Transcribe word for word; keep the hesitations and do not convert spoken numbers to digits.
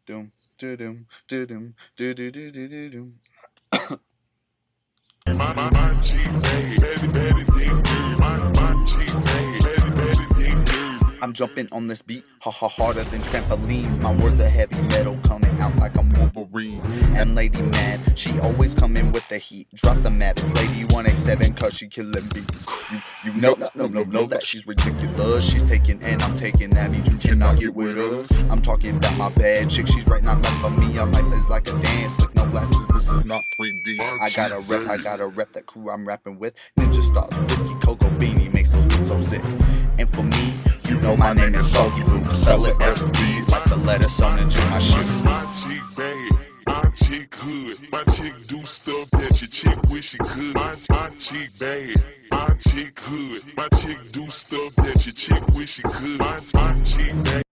doom, do doom, do doom, do do do do do doom. My, my, my cheek, baby, baby, baby, deep, my, my cheek, baby, baby, baby, deep. I'm jumping on this beat, ha ha, harder than trampolines. My words are heavy metal, coming out like I'm Wolverine. And lady mad, she always coming with the heat. Drop the map, it's lady one eighty-seven, cause she killing beats. You, you know, no, no, no, no, that she's ridiculous. She's taking and I'm taking, that means you cannot get with us. I'm talking about my bad chick, she's right, not like for me. Our life is like a dance with no glasses, this is not three D. I gotta rep, I gotta rep that crew I'm rapping with. Ninja stars, whiskey, cocoa beanie makes those beats so sick. And for me, you know my name is Soggy Boot. Spell it S B like the letter sewn into my shoe. My chick bad, my chick hood, my chick do stuff that your chick wish she could. My, my chick bad, my chick hood, my chick do stuff that your chick wish she could. My, my chick bad.